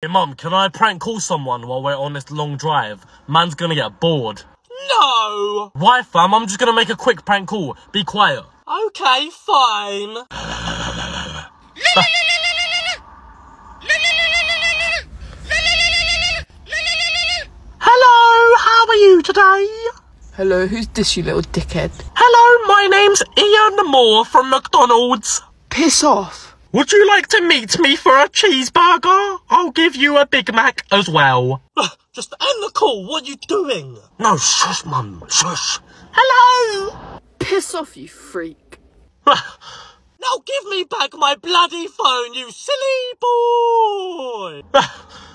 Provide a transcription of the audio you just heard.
Hey, Mum, can I prank call someone while we're on this long drive? Man's gonna get bored. No! Why, fam? I'm just gonna make a quick prank call. Be quiet. Okay, fine. Hello, how are you today? Hello, who's this, you little dickhead? Hello, my name's Ian Moore from McDonald's. Piss off. Would you like to meet me for a cheeseburger? I'll give you a Big Mac as well. Just end the call. What are you doing? No, shush, Mum, shush. Hello. Piss off, you freak. Now give me back my bloody phone, you silly boy!